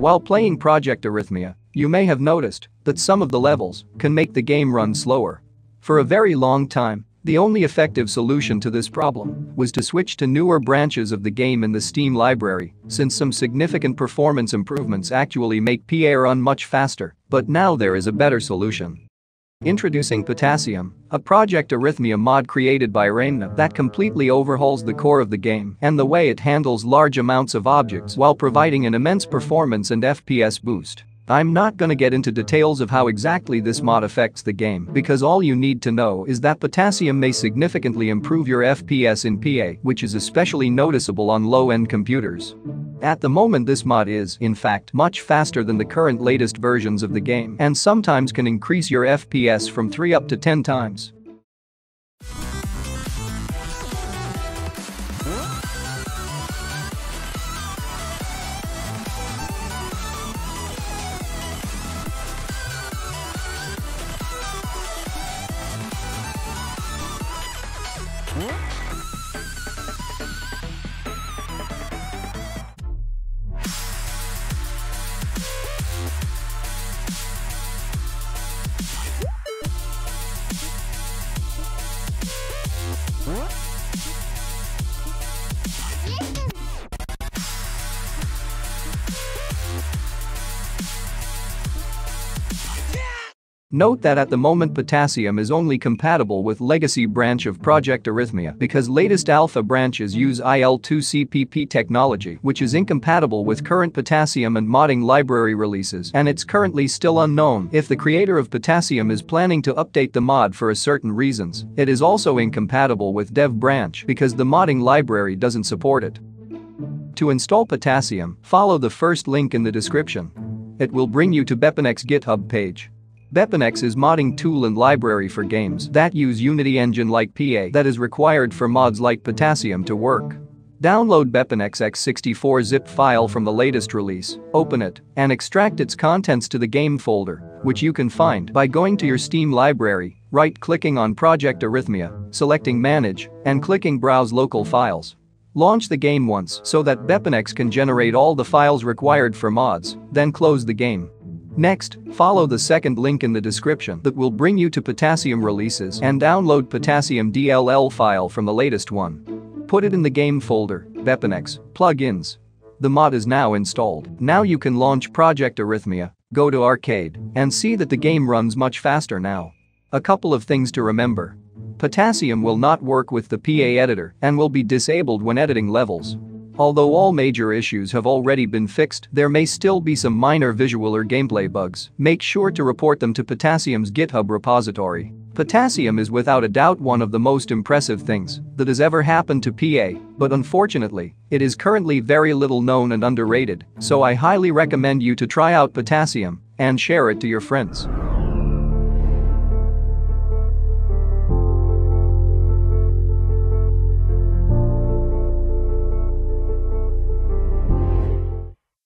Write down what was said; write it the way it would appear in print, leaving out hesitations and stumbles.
While playing Project Arrhythmia, you may have noticed that some of the levels can make the game run slower. For a very long time, the only effective solution to this problem was to switch to newer branches of the game in the Steam library, since some significant performance improvements actually make PA run much faster, but now there is a better solution. Introducing Potassium, a Project Arrhythmia mod created by Arrhythmia that completely overhauls the core of the game and the way it handles large amounts of objects while providing an immense performance and FPS boost. I'm not gonna get into details of how exactly this mod affects the game because all you need to know is that Potassium may significantly improve your FPS in PA, which is especially noticeable on low-end computers. At the moment, this mod is, in fact, much faster than the current latest versions of the game and sometimes can increase your FPS from 3 up to 10 times. Note that at the moment Potassium is only compatible with legacy branch of Project Arrhythmia because latest alpha branches use IL2CPP technology, which is incompatible with current Potassium and modding library releases, and it's currently still unknown if the creator of Potassium is planning to update the mod for certain reasons. It is also incompatible with dev branch because the modding library doesn't support it. To install Potassium, follow the first link in the description. It will bring you to BepInEx GitHub page. BepInEx is modding tool and library for games that use Unity engine like PA that is required for mods like Potassium to work. Download BepInEx x64 zip file from the latest release, open it, and extract its contents to the game folder, which you can find by going to your Steam library, right-clicking on Project Arrhythmia, selecting Manage, and clicking Browse Local Files. Launch the game once so that BepInEx can generate all the files required for mods, then close the game. Next, follow the second link in the description that will bring you to Potassium releases and download Potassium DLL file from the latest one. Put it in the game folder, BepInEx, plugins. The mod is now installed. Now you can launch Project Arrhythmia, go to Arcade, and see that the game runs much faster now. A couple of things to remember. Potassium will not work with the PA editor and will be disabled when editing levels. Although all major issues have already been fixed, there may still be some minor visual or gameplay bugs. Make sure to report them to Potassium's GitHub repository. Potassium is without a doubt one of the most impressive things that has ever happened to PA, but unfortunately, it is currently very little known and underrated, so I highly recommend you to try out Potassium and share it to your friends.